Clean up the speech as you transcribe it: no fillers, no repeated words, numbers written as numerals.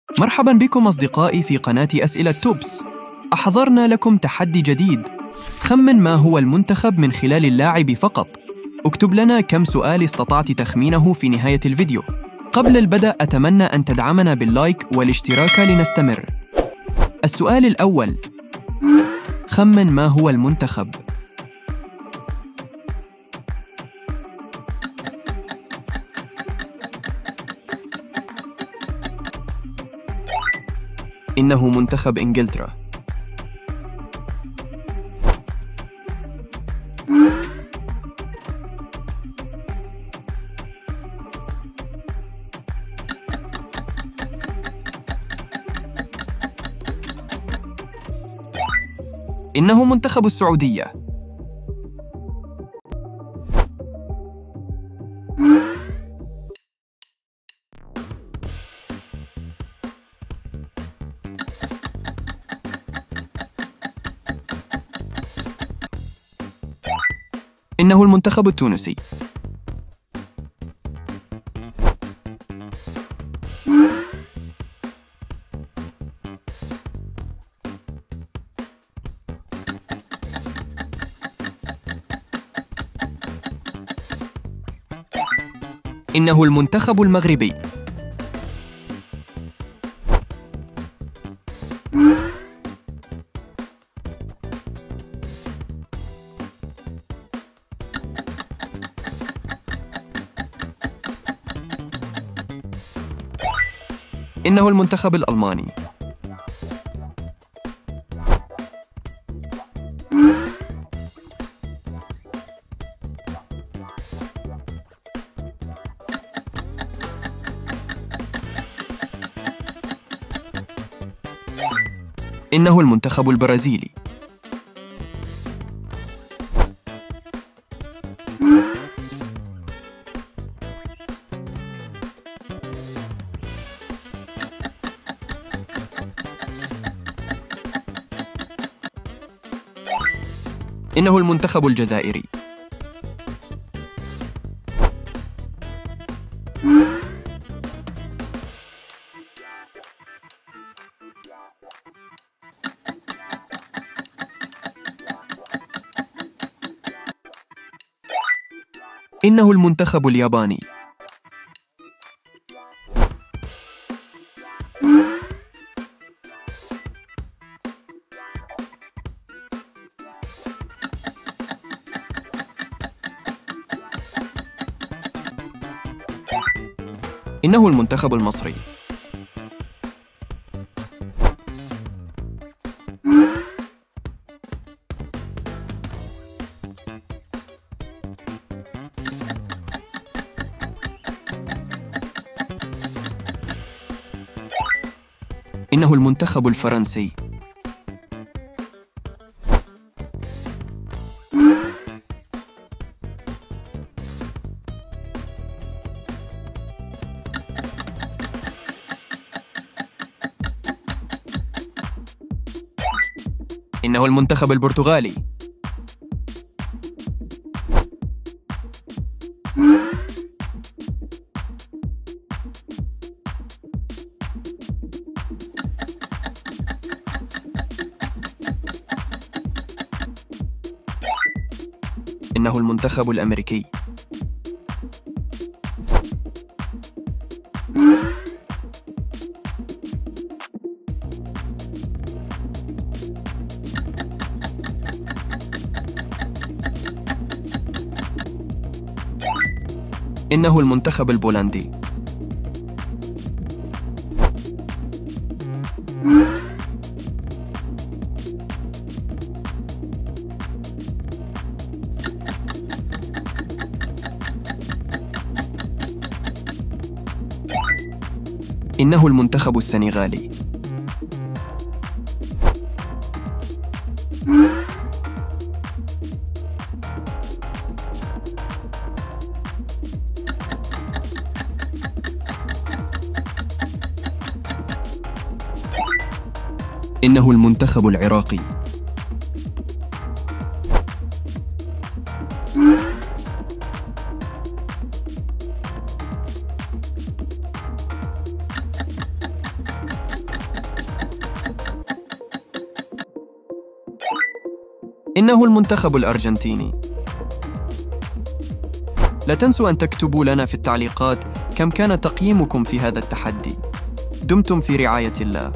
مرحباً بكم أصدقائي في قناة أسئلة توبس. أحضرنا لكم تحدي جديد. خمن ما هو المنتخب من خلال اللاعب فقط. اكتب لنا كم سؤال استطعت تخمينه في نهاية الفيديو. قبل البدء أتمنى أن تدعمنا باللايك والاشتراك لنستمر. السؤال الأول: خمن ما هو المنتخب. إنه منتخب إنجلترا. إنه منتخب السعودية. إنه المنتخب التونسي. إنه المنتخب المغربي. إنه المنتخب الألماني. إنه المنتخب البرازيلي. إنه المنتخب الجزائري. إنه المنتخب الياباني. إنه المنتخب المصري. إنه المنتخب الفرنسي. إنه المنتخب البرتغالي. إنه المنتخب الأمريكي. إنه المنتخب البولندي. إنه المنتخب السنغالي. إنه المنتخب العراقي. إنه المنتخب الأرجنتيني. لا تنسوا أن تكتبوا لنا في التعليقات كم كان تقييمكم في هذا التحدي. دمتم في رعاية الله.